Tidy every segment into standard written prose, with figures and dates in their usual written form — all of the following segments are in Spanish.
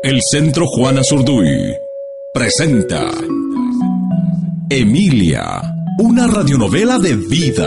El Centro Juana Zurduy presenta Emilia, una radionovela de vida.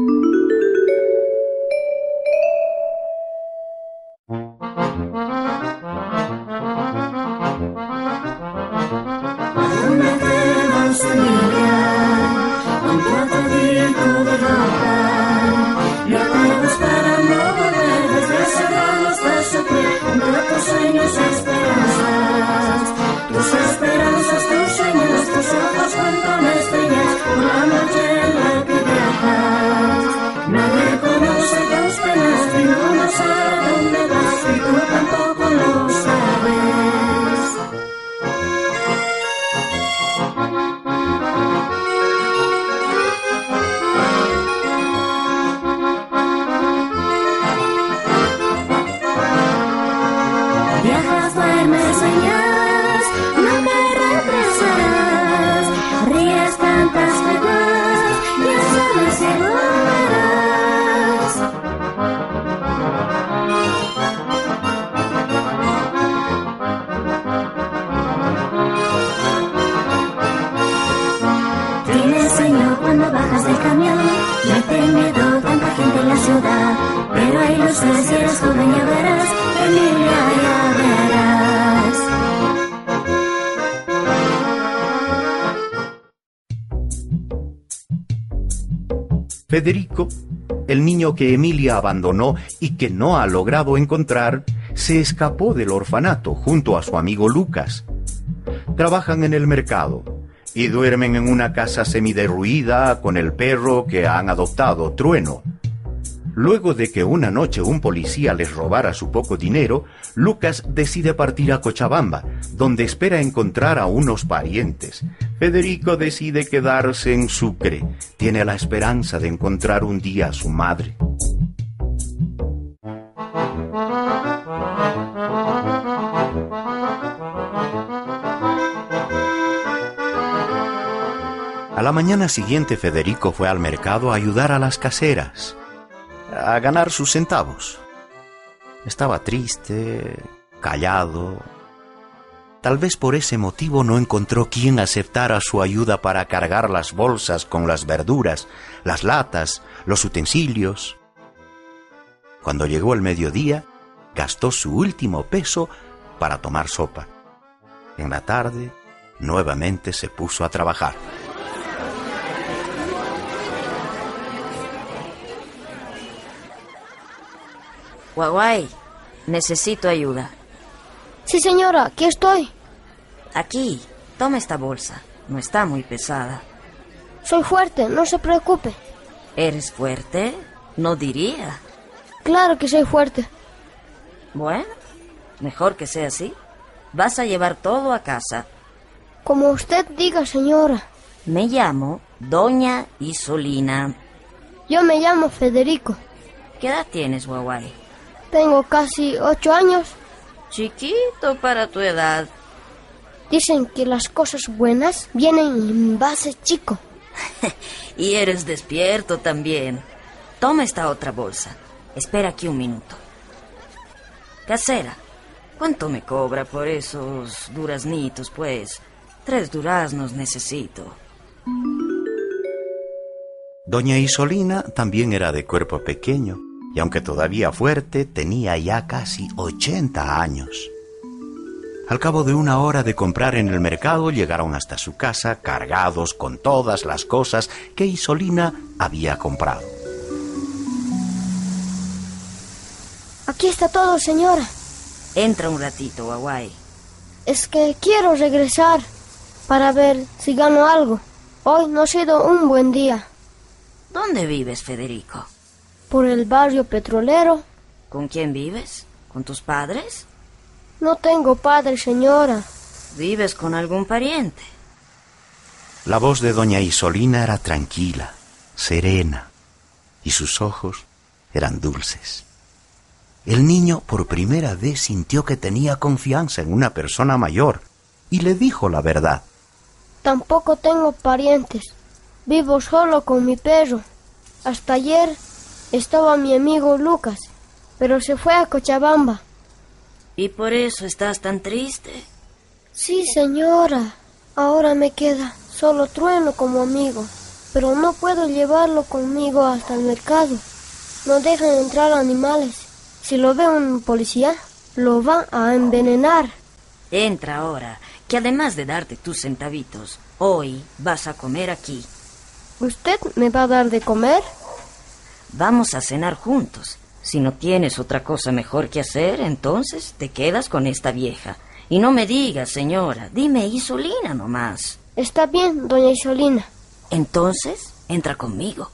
Federico, el niño que Emilia abandonó y que no ha logrado encontrar, se escapó del orfanato junto a su amigo Lucas. Trabajan en el mercado y duermen en una casa semiderruida con el perro que han adoptado, Trueno. Luego de que una noche un policía les robara su poco dinero, Lucas decide partir a Cochabamba, donde espera encontrar a unos parientes. Federico decide quedarse en Sucre. Tiene la esperanza de encontrar un día a su madre. A la mañana siguiente, Federico fue al mercado a ayudar a las caseras, a ganar sus centavos. Estaba triste, callado. Tal vez por ese motivo no encontró quien aceptara su ayuda para cargar las bolsas con las verduras, las latas, los utensilios. Cuando llegó el mediodía, gastó su último peso para tomar sopa. En la tarde, nuevamente se puso a trabajar. Guaguay, necesito ayuda. Sí, señora, aquí estoy. Aquí, toma esta bolsa. No está muy pesada. Soy fuerte, no se preocupe. ¿Eres fuerte? No diría. Claro que soy fuerte. Bueno, mejor que sea así. Vas a llevar todo a casa. Como usted diga, señora. Me llamo Doña Isolina. Yo me llamo Federico. ¿Qué edad tienes, Guaguay? Tengo casi 8 años. Chiquito para tu edad. Dicen que las cosas buenas vienen en base chico. Y eres despierto también. Toma esta otra bolsa. Espera aquí un minuto. Casera, ¿cuánto me cobra por esos duraznitos, pues? 3 duraznos necesito. Doña Isolina también era de cuerpo pequeño, y aunque todavía fuerte, tenía ya casi 80 años. Al cabo de una hora de comprar en el mercado, llegaron hasta su casa cargados con todas las cosas que Isolina había comprado. Aquí está todo, señora. Entra un ratito, Guaguay. Es que quiero regresar para ver si gano algo. Hoy no ha sido un buen día. ¿Dónde vives, Federico? Por el barrio petrolero. ¿Con quién vives? ¿Con tus padres? No tengo padre, señora. ¿Vives con algún pariente? La voz de doña Isolina era tranquila, serena, y sus ojos eran dulces. El niño por primera vez sintió que tenía confianza en una persona mayor y le dijo la verdad. Tampoco tengo parientes. Vivo solo con mi perro. Hasta ayer estaba mi amigo Lucas, pero se fue a Cochabamba. ¿Y por eso estás tan triste? Sí, señora. Ahora me queda solo Trueno como amigo, pero no puedo llevarlo conmigo hasta el mercado. No dejan entrar animales. Si lo ve un policía, lo va a envenenar. Entra ahora, que además de darte tus centavitos, hoy vas a comer aquí. ¿Usted me va a dar de comer? Vamos a cenar juntos. Si no tienes otra cosa mejor que hacer, entonces te quedas con esta vieja. Y no me digas, señora, dime Isolina nomás. Está bien, doña Isolina. Entonces, entra conmigo.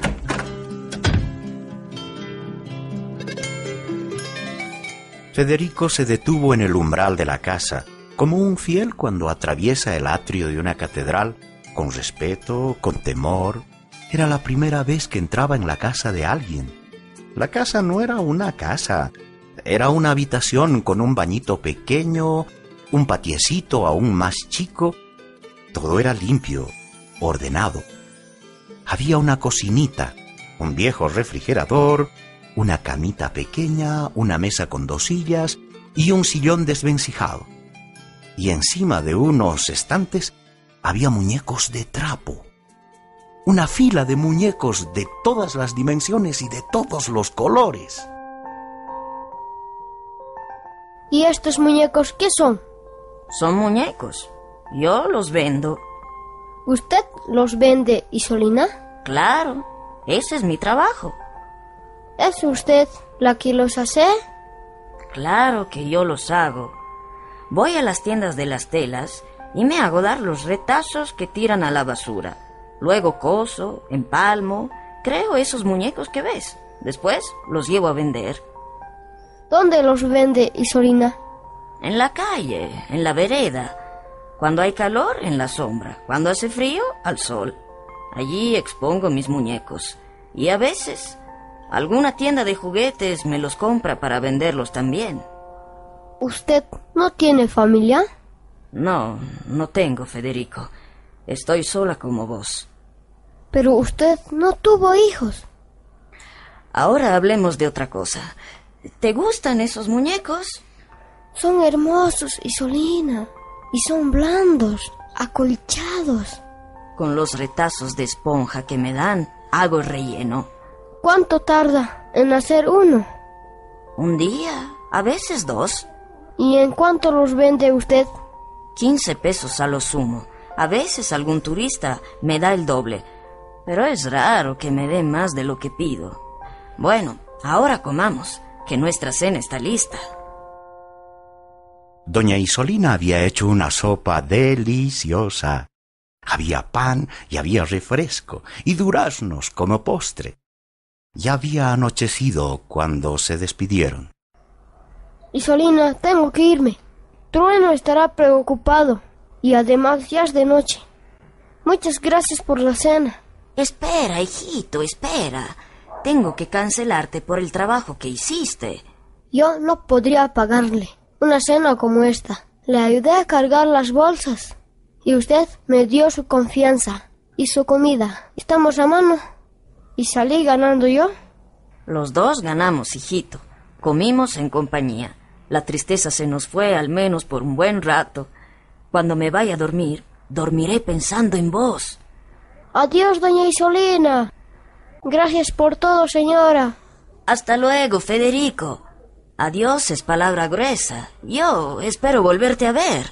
Federico se detuvo en el umbral de la casa, como un fiel cuando atraviesa el atrio de una catedral, con respeto, con temor. Era la primera vez que entraba en la casa de alguien. La casa no era una casa, era una habitación con un bañito pequeño, un patiecito aún más chico. Todo era limpio, ordenado. Había una cocinita, un viejo refrigerador, una camita pequeña, una mesa con 2 sillas y un sillón desvencijado. Y encima de unos estantes había muñecos de trapo. Una fila de muñecos de todas las dimensiones y de todos los colores. ¿Y estos muñecos qué son? Son muñecos. Yo los vendo. ¿Usted los vende, Isolina? Claro, ese es mi trabajo. ¿Es usted la que los hace? Claro que yo los hago. Voy a las tiendas de las telas y me hago dar los retazos que tiran a la basura. Luego coso, empalmo, creo esos muñecos que ves. Después los llevo a vender. ¿Dónde los vende, Isolina? En la calle, en la vereda. Cuando hay calor, en la sombra. Cuando hace frío, al sol. Allí expongo mis muñecos. Y a veces, alguna tienda de juguetes me los compra para venderlos también. ¿Usted no tiene familia? No, no tengo, Federico. Estoy sola como vos. Pero usted no tuvo hijos. Ahora hablemos de otra cosa. ¿Te gustan esos muñecos? Son hermosos, Isolina. Y son blandos, acolchados. Con los retazos de esponja que me dan, hago relleno. ¿Cuánto tarda en hacer uno? Un día, a veces 2. ¿Y en cuánto los vende usted? 15 pesos a lo sumo. A veces algún turista me da el doble, pero es raro que me dé más de lo que pido. Bueno, ahora comamos, que nuestra cena está lista. Doña Isolina había hecho una sopa deliciosa. Había pan y había refresco y duraznos como postre. Ya había anochecido cuando se despidieron. Isolina, tengo que irme. Trueno estará preocupado. Y además ya es de noche. Muchas gracias por la cena. Espera, hijito, espera. Tengo que cancelarte por el trabajo que hiciste. Yo no podría pagarle una cena como esta. Le ayudé a cargar las bolsas. Y usted me dio su confianza y su comida. Estamos a mano. ¿Y salí ganando yo? Los dos ganamos, hijito. Comimos en compañía. La tristeza se nos fue al menos por un buen rato. Cuando me vaya a dormir, dormiré pensando en vos. Adiós, doña Isolina. Gracias por todo, señora. Hasta luego, Federico. Adiós es palabra gruesa. Yo espero volverte a ver.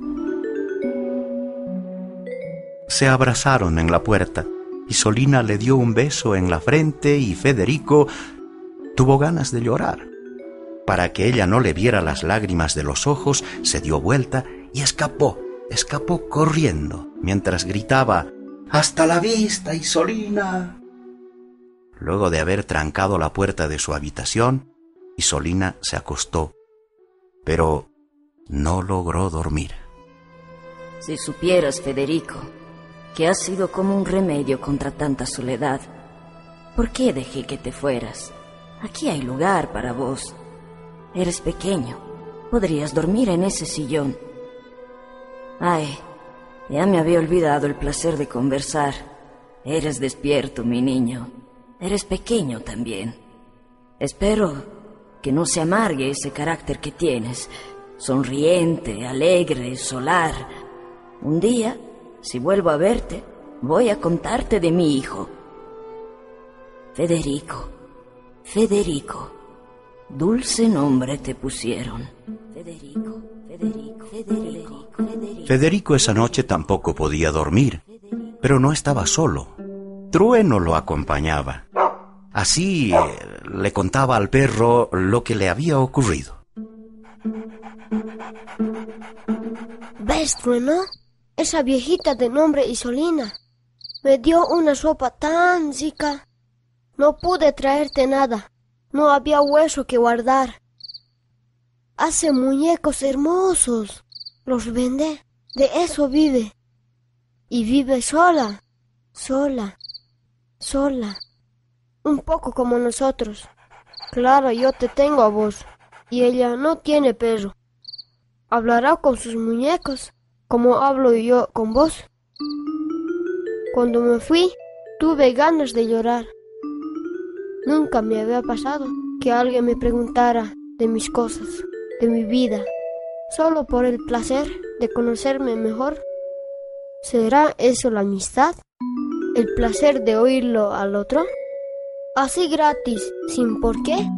Se abrazaron en la puerta. Isolina le dio un beso en la frente y Federico tuvo ganas de llorar. Para que ella no le viera las lágrimas de los ojos, se dio vuelta y escapó corriendo, mientras gritaba: «¡Hasta la vista, Isolina!». Luego de haber trancado la puerta de su habitación, Isolina se acostó, pero no logró dormir. Si supieras, Federico, que has sido como un remedio contra tanta soledad, ¿por qué dejé que te fueras? Aquí hay lugar para vos. Eres pequeño, podrías dormir en ese sillón. Ay, ya me había olvidado el placer de conversar. Eres despierto, mi niño. Eres pequeño también. Espero que no se amargue ese carácter que tienes, sonriente, alegre, solar. Un día, si vuelvo a verte, voy a contarte de mi hijo. Federico, Federico, dulce nombre te pusieron. Federico, Federico, Federico, Federico. Federico esa noche tampoco podía dormir, pero no estaba solo. Trueno lo acompañaba. Así le contaba al perro lo que le había ocurrido. ¿Ves, Trueno? Esa viejita de nombre Isolina me dio una sopa tan rica. No pude traerte nada. No había hueso que guardar. Hace muñecos hermosos. Los vende. De eso vive. Y vive sola. Sola. Sola. Un poco como nosotros. Claro, yo te tengo a vos. Y ella no tiene perro. Hablará con sus muñecos, como hablo yo con vos. Cuando me fui, tuve ganas de llorar. Nunca me había pasado que alguien me preguntara de mis cosas, de mi vida, solo por el placer de conocerme mejor. ¿Será eso la amistad? ¿El placer de oírlo al otro? ¿Así gratis, sin por qué?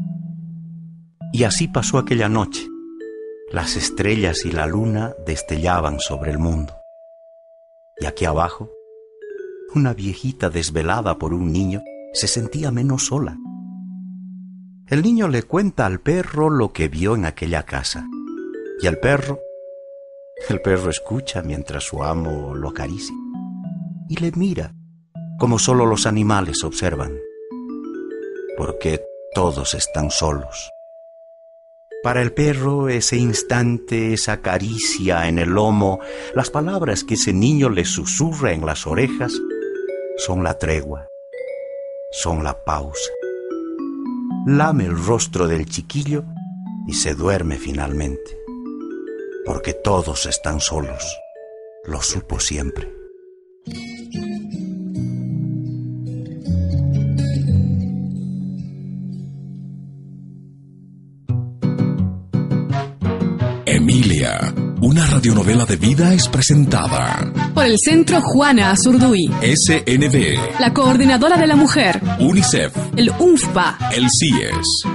Y así pasó aquella noche. Las estrellas y la luna destellaban sobre el mundo. Y aquí abajo, una viejita desvelada por un niño se sentía menos sola. El niño le cuenta al perro lo que vio en aquella casa. Y el perro escucha mientras su amo lo acaricia. Y le mira como solo los animales observan. Porque todos están solos. Para el perro, ese instante, esa caricia en el lomo, las palabras que ese niño le susurra en las orejas, son la tregua, son la pausa. Lame el rostro del chiquillo y se duerme finalmente. Porque todos están solos, lo supo siempre. Emilia, una radionovela de vida es presentada por el Centro Juana Azurduy, SNV, la Coordinadora de la Mujer, UNICEF, el UNFPA, el CIES.